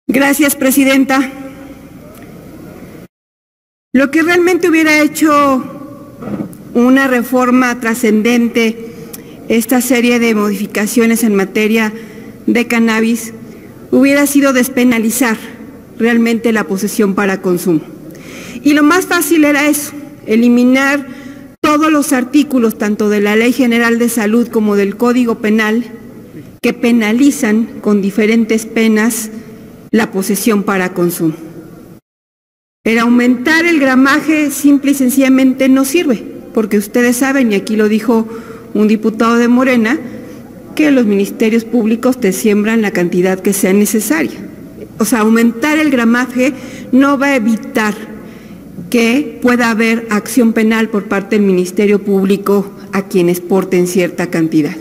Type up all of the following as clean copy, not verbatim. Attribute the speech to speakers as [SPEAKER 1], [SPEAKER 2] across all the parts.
[SPEAKER 1] Gracias, presidenta. Lo que realmente hubiera hecho una reforma trascendente, esta serie de modificaciones en materia de cannabis, hubiera sido despenalizar realmente la posesión para consumo. Y lo más fácil era eso, eliminar todos los artículos, tanto de la Ley General de Salud como del Código Penal, que penalizan con diferentes penas la posesión para consumo. Pero aumentar el gramaje simple y sencillamente no sirve, porque ustedes saben, y aquí lo dijo un diputado de Morena, que los ministerios públicos te siembran la cantidad que sea necesaria. O sea, aumentar el gramaje no va a evitar que pueda haber acción penal por parte del Ministerio Público a quienes porten cierta cantidad.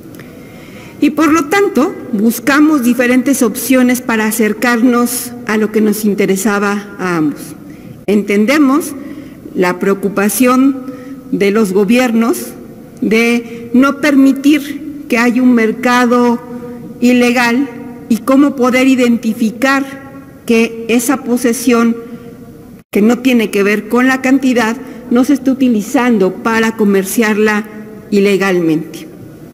[SPEAKER 1] Y por lo tanto, buscamos diferentes opciones para acercarnos a lo que nos interesaba a ambos. Entendemos la preocupación de los gobiernos de no permitir que haya un mercado ilegal y cómo poder identificar que esa posesión, que no tiene que ver con la cantidad, no se está utilizando para comerciarla ilegalmente.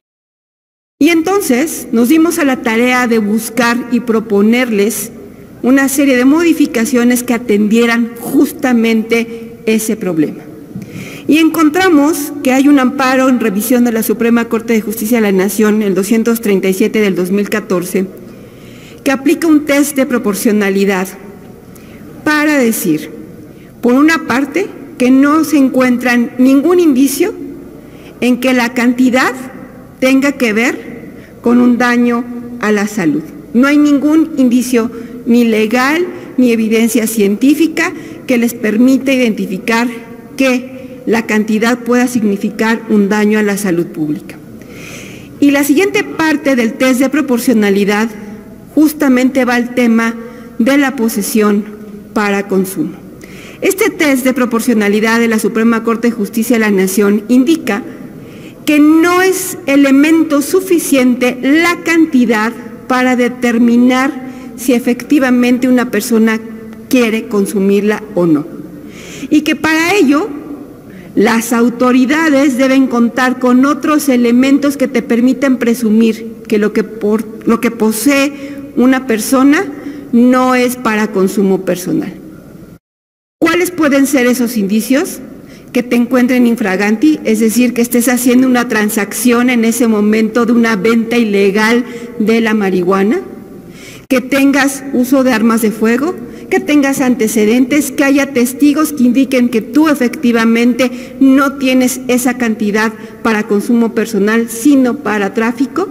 [SPEAKER 1] Y entonces nos dimos a la tarea de buscar y proponerles una serie de modificaciones que atendieran justamente ese problema. Y encontramos que hay un amparo en revisión de la Suprema Corte de Justicia de la Nación, el 237 del 2014, que aplica un test de proporcionalidad para decir, por una parte, que no se encuentra ningún indicio en que la cantidad tenga que ver con un daño a la salud. No hay ningún indicio ni legal ni evidencia científica que les permita identificar que la cantidad pueda significar un daño a la salud pública. Y la siguiente parte del test de proporcionalidad justamente va al tema de la posesión para consumo. Este test de proporcionalidad de la Suprema Corte de Justicia de la Nación indica que no es elemento suficiente la cantidad para determinar si efectivamente una persona quiere consumirla o no. Y que para ello las autoridades deben contar con otros elementos que te permiten presumir que lo que posee una persona no es para consumo personal. ¿Cuáles pueden ser esos indicios? Que te encuentren infraganti, es decir, que estés haciendo una transacción en ese momento de una venta ilegal de la marihuana, que tengas uso de armas de fuego, que tengas antecedentes, que haya testigos que indiquen que tú efectivamente no tienes esa cantidad para consumo personal, sino para tráfico.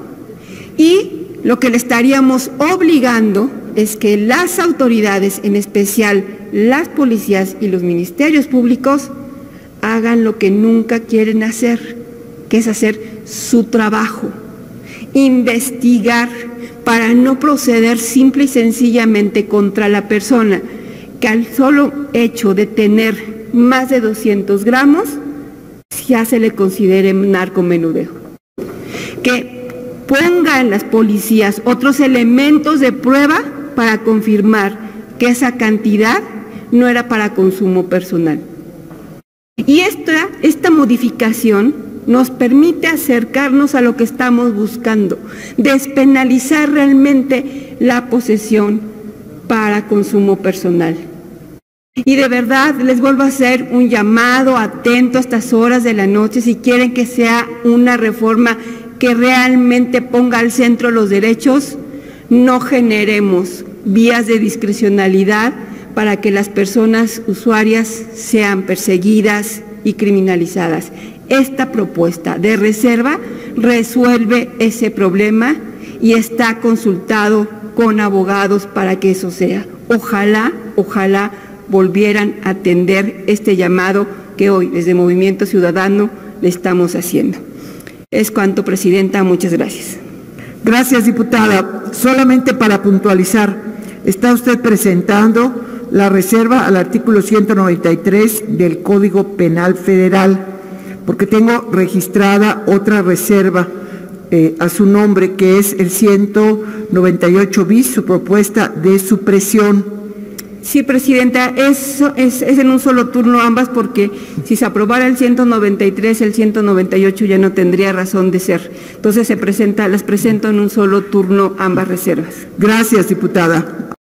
[SPEAKER 1] Y lo que le estaríamos obligando es que las autoridades, en especial las policías y los ministerios públicos, hagan lo que nunca quieren hacer, que es hacer su trabajo, investigar para no proceder simple y sencillamente contra la persona que al solo hecho de tener más de 200 gramos ya se le considere narcomenudeo. Que pongan las policías otros elementos de prueba para confirmar que esa cantidad no era para consumo personal. Y esta modificación nos permite acercarnos a lo que estamos buscando, despenalizar realmente la posesión para consumo personal. Y de verdad les vuelvo a hacer un llamado atento a estas horas de la noche, si quieren que sea una reforma que realmente ponga al centro los derechos, no generemos vías de discrecionalidad para que las personas usuarias sean perseguidas y criminalizadas. Esta propuesta de reserva resuelve ese problema y está consultado con abogados para que eso sea. Ojalá volvieran a atender este llamado que hoy desde Movimiento Ciudadano le estamos haciendo. Es cuanto, presidenta. Muchas gracias.
[SPEAKER 2] Gracias, diputada. Solamente para puntualizar, está usted presentando la reserva al artículo 193 del Código Penal Federal, porque tengo registrada otra reserva a su nombre, que es el 198 bis, su propuesta de supresión.
[SPEAKER 1] Sí, Presidenta, eso es en un solo turno ambas, porque si se aprobara el 193, el 198 ya no tendría razón de ser. Entonces las presento en un solo turno ambas reservas.
[SPEAKER 2] Gracias, diputada.